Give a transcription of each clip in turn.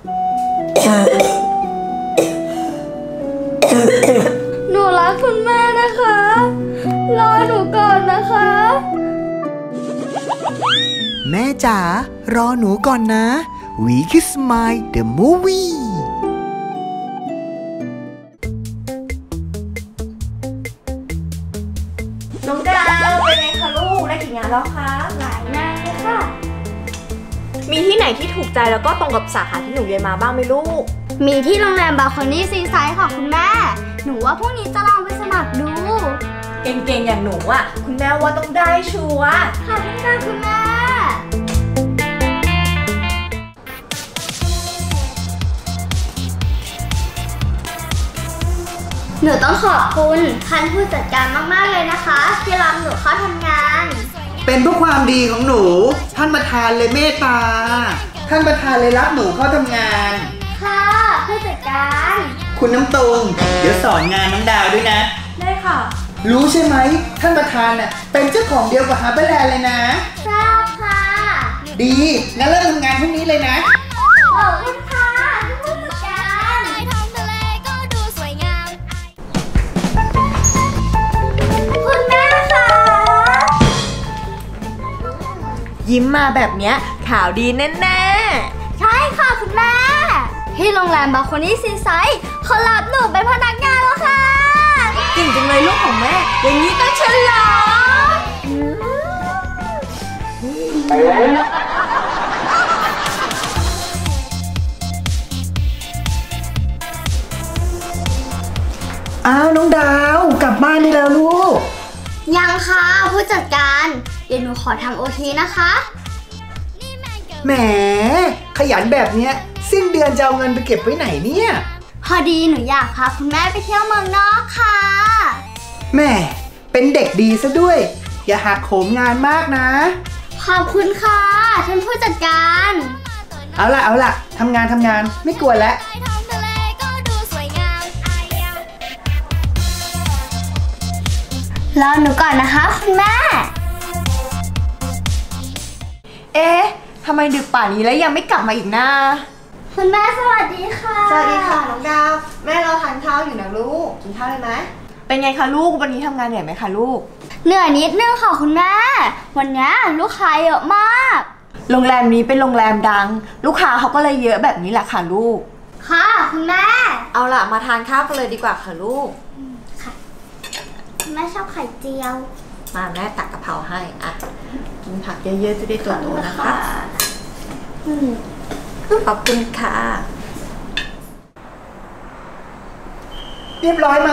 หนูรักคุณแม่นะคะรอหนูก่อนนะคะแม่จ๋ารอหนูก่อนนะ We Kiss Smile the Movie น้องดาวเป็นไงคะลูกได้กี่งานแล้วคะหลายงานเลยค่ะมีที่ไหนที่ถูกใจแล้วก็ตรงกับสาขาที่หนูเรียนมาบ้างไหมลูกมีที่โรงแรมบาโคนี่ซีไซด์ค่ะคุณแม่หนูว่าพรุ่งนี้จะลองไปสมัครดูเก่งๆอย่างหนูอ่ะคุณแม่ว่าต้องได้ชัวร์ค่ะคุณแม่หนูต้องขอบคุณท่านผู้จัดการมากๆเลยนะคะที่รับหนูเข้าทำงานเป็นเพราะความดีของหนูท่านประธานเลยเมตตาท่านประธานเลยรับหนูเข้าทำงานค่ะผู้จัดการคุณน้ำตรงเดี๋ยวสอนงานน้องดาวด้วยนะได้ค่ะรู้ใช่ไหมท่านประธานน่ะเป็นเจ้าของเดียวกับฮาร์เบอร์แลนด์เลยนะทราบค่ะดีงั้นเริ่มทำงานพรุ่งนี้เลยนะขอบคุณค่ะผู้จัดการคุณแม่ค่ะยิ้มมาแบบเนี้ยข่าวดีแน่ๆใช่ค่ะคุณแม่ที่โรงแรมบาโคนี่ซีไซด์เขารับหนูเป็นพนักงานแล้วค่ะเก่งจังเลยลูกของแม่อย่างนี้ต้องฉลองอ้าวน้องดาวกลับบ้านได้แล้วลูกยังค่ะผู้จัดการเดี๋ยวหนูขอทำโอทีนะคะแหมขยันแบบเนี้ยสิ้นเดือนจะเอาเงินไปเก็บไว้ไหนเนี่ยพอดีหนูอยากพาคุณแม่ไปเที่ยวเมืองนอกค่ะแม่เป็นเด็กดีซะด้วยอย่าหักโหมงานมากนะขอบคุณค่ะท่านผู้จัดการเอาล่ะทำงานไม่กลัวแล้วรอหนูก่อนนะคะคุณแม่เอ๊ะทำไมดึกป่านนี้แล้วยังไม่กลับมาอีกนะคุณแม่สวัสดีค่ะสวัสดีค่ะน้องดาวแม่เราทานข้าวอยู่นะลูกกินข้าวได้ไหมเป็นไงคะลูกวันนี้ทำงานเหนื่อยไหมคะลูกเหนื่อยนิดนึงค่ะคุณแม่วันนี้ลูกค้าเยอะมากโรงแรมนี้เป็นโรงแรมดังลูกค้าเขาก็เลยเยอะแบบนี้แหละค่ะลูกค่ะคุณแม่เอาล่ะมาทานข้าวกันเลยดีกว่าค่ะลูกค่ะคุณแม่ชอบไข่เจียวมาแม่ตักกะเพราให้อ่ะกินผักเยอะๆจะได้ตัวโตนะคะขอบคุณค่ะเรียบร้อยไหม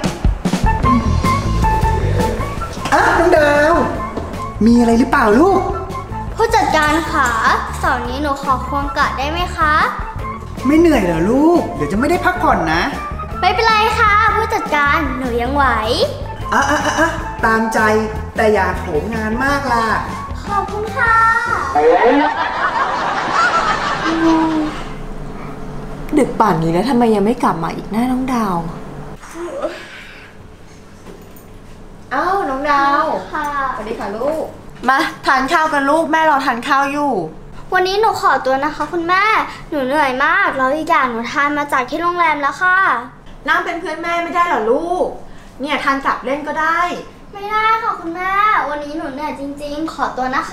น้องดาวมีอะไรหรือเปล่าลูกผู้จัดการคะเสาร์นี้หนูขอควงกะได้ไหมคะไม่เหนื่อยเหรอลูกเดี๋ยวจะไม่ได้พักผ่อนนะไม่เป็นไรค่ะผู้จัดการหนูยังไหวตามใจแต่อย่าโหมงานมากล่ะขอบคุณค่ะดึกป่านนี้แล้วทำไมยังไม่กลับมาอีกหน้าน้องดาวน้องดาวค่ะสวัสดีค่ะลูกมาทานข้าวกันลูกแม่รอทานข้าวอยู่วันนี้หนูขอตัวนะคะคุณแม่หนูเหนื่อยมากแล้วอีกอย่างหนูทานมาจากที่โรงแรมแล้วค่ะนั่งเป็นเพื่อนแม่ไม่ได้เหรอลูกเนี่ยทานกลับเล่นก็ได้ไม่ได้ค่ะคุณแม่วันนี้หนูเหนื่อยจริงๆขอตัวนะคะ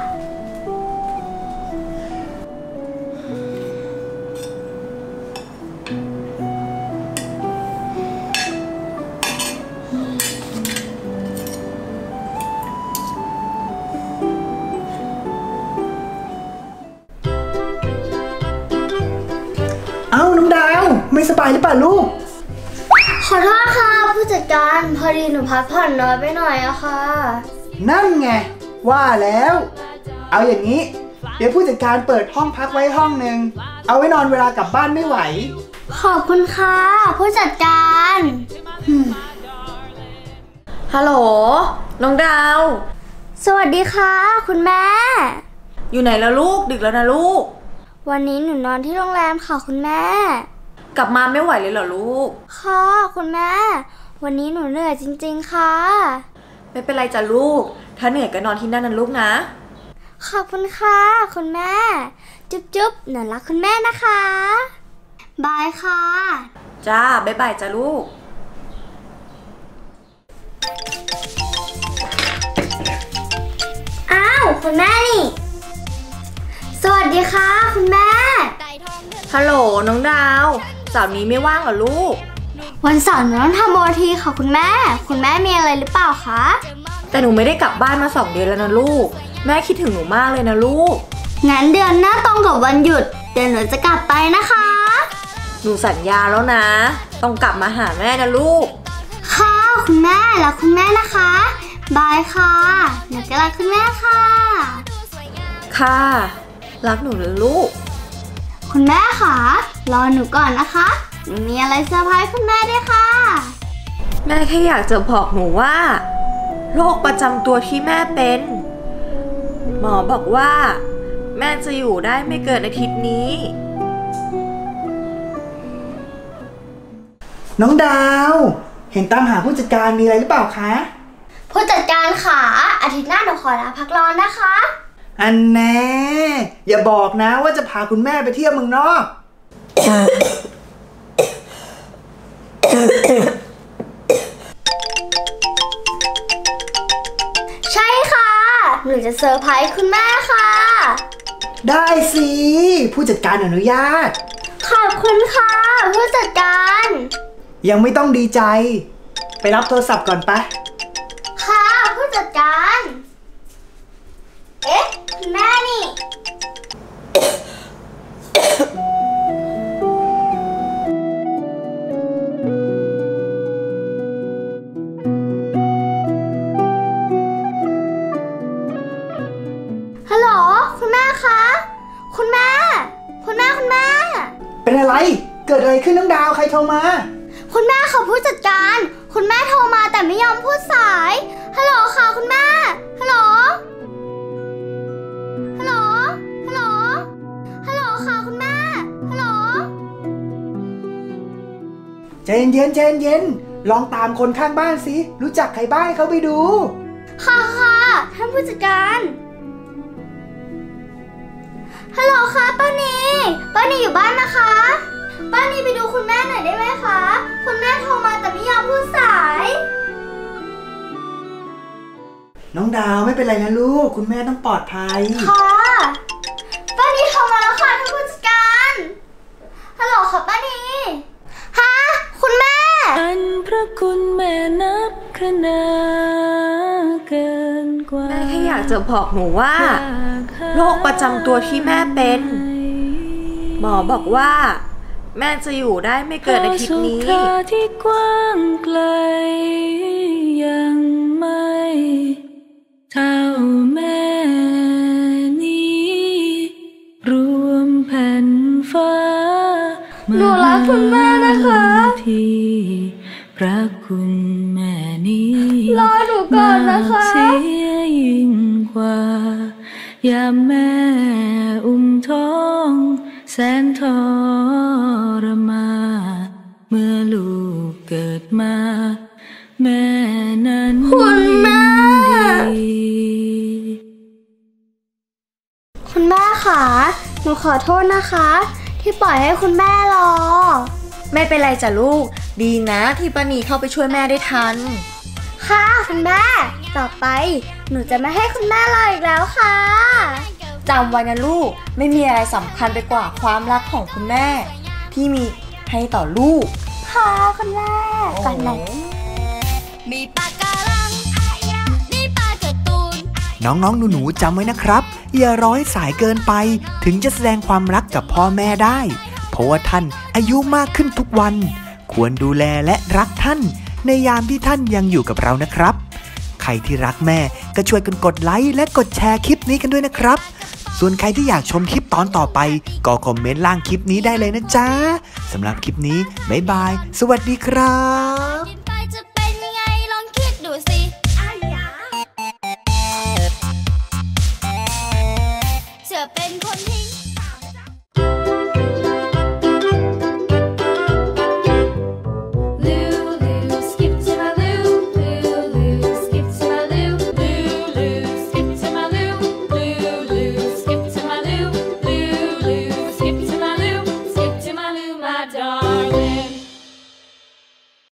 น้องดาวไม่สบายหรือเปล่าลูกขอโทษค่ะผู้จัดการพอดีหนูพักผ่อนน้อยไปหน่อยอะค่ะนั่นไงว่าแล้วเอาอย่างนี้เดี๋ยวผู้จัดการเปิดห้องพักไว้ห้องหนึ่งเอาไว้นอนเวลากลับบ้านไม่ไหวขอบคุณค่ะผู้จัดการฮัลโหลน้องดาวสวัสดีค่ะคุณแม่อยู่ไหนแล้วลูกดึกแล้วนะลูกวันนี้หนูนอนที่โรงแรมค่ะคุณแม่กลับมาไม่ไหวเลยเหรอลูกค่ะคุณแม่วันนี้หนูเหนื่อยจริงๆค่ะไม่เป็นไรจ้ะลูกถ้าเหนื่อยก็นอนที่นั่นนะลูกนะขอบคุณค่ะคุณแม่จุ๊บจุ๊บหนูรักคุณแม่นะคะบายค่ะจ้าบ๊ายบายจ้าลูกอ้าวคุณแม่นี่สวัสดีค่ะคุณแม่ฮัลโหลน้องดาวเสาร์นี้ไม่ว่างเหรอลูกวันเสาร์หนูต้องทำโอทีค่ะคุณแม่มีอะไรหรือเปล่าคะแต่หนูไม่ได้กลับบ้านมา2 เดือนแล้วนะลูกแม่คิดถึงหนูมากเลยนะลูกงั้นเดือนหน้าตรงกับวันหยุดเดี๋ยวหนูจะกลับไปนะคะหนูสัญญาแล้วนะต้องกลับมาหาแม่นะลูกค่ะคุณแม่รักคุณแม่นะคะบายค่ะหนูก็รักคุณแม่ค่ะค่ะรักหนูเลยลูกคุณแม่ค่ะรอหนูก่อนนะคะหนูมีอะไรเซอร์ไพรส์คุณแม่ด้วยค่ะแม่แค่อยากจะบอกหนูว่าโรคประจำตัวที่แม่เป็นหมอบอกว่าแม่จะอยู่ได้ไม่เกินอาทิตย์นี้น้องดาวเห็นตามหาผู้จัดการมีอะไรหรือเปล่าคะผู้จัดการค่ะอาทิตย์หน้าหนูขอลาพักร้อนนะคะอันแน่อย่าบอกนะว่าจะพาคุณแม่ไปเที่ยวเมืองนอกใช่ค่ะหนูจะเซอร์ไพรส์คุณแม่ค่ะได้สิผู้จัดการอนุญาตขอบคุณค่ะผู้จัดการยังไม่ต้องดีใจ ไปรับโทรศัพท์ก่อนปะค่ะผู้จัดการเอ๊ะคุณแม่นี่ฮัลโหลคุณแม่คะคุณแม่เป็นอะไรเกิดอะไรขึ้นน้องดาวใครโทรมาคุณแม่ค่ะผู้จัดการคุณแม่โทรมาแต่ไม่ยอมพูดสายฮัลโหลค่ะคุณแม่ฮัลโหลค่ะคุณแม่ฮัลโหลใจเย็นลองตามคนข้างบ้านสิรู้จักใครบ้างให้เขาไปดูค่ะท่านผู้จัดการฮัลโหลค่ะป้านีอยู่บ้านนะคะป้านีไปดูคุณแม่หน่อยได้ไหมคะคุณแม่โทรมาแต่ไม่ยอมพูดสายน้องดาวไม่เป็นไรนะลูกคุณแม่ต้องปลอดภัยค่ะป้านีโทรมาแล้วค่ะท่านผู้จัดการฮัลโหลค่ะป้านีฮะคุณแม่อันพระคุณแม่นับขนาเกินกว่าแม่แค่อยากจะบอกหนูว่าโรคประจำตัวที่แม่เป็นหมอบอกว่าแม่จะอยู่ได้ไม่เกินอาทิตย์นี้สุขที่กว้างไกลยังไม่เท่าแม่นี้รวมแผ่นฟ้าหนูรักคุณแม่นะคะที่พระคุณแม่นี้รอหนูก่อนนะคะเสียยิ่งกว่ายามแม่อุ้มท้องแสนทรมานเมื่อลูกเกิดมาแม่นั้นคุณแม่ค่ะหนูขอโทษนะคะที่ปล่อยให้คุณแม่รอไม่เป็นไรจ้ะลูกดีนะที่ป้านีเข้าไปช่วยแม่ได้ทันค่ะคุณแม่ต่อไปหนูจะไม่ให้คุณแม่รออีกแล้วค่ะจำไว้นะลูกไม่มีอะไรสำคัญไปกว่าความรักของคุณแม่ที่มีให้ต่อลูกค่ะคุณแม่ก่อนเลยมีปากการังนี่ปลาการ์ตูนน้องๆหนูๆจำไว้นะครับอย่ารอให้สายเกินไปถึงจะแสดงความรักกับพ่อแม่ได้เพราะว่าท่านอายุมากขึ้นทุกวันควรดูแลและรักท่านในยามที่ท่านยังอยู่กับเรานะครับใครที่รักแม่ก็ช่วยกันกดไลค์และกดแชร์คลิปนี้กันด้วยนะครับส่วนใครที่อยากชมคลิปตอนต่อไปก็คอมเมนต์ล่างคลิปนี้ได้เลยนะจ๊ะสำหรับคลิปนี้บ๊ายบายสวัสดีครับ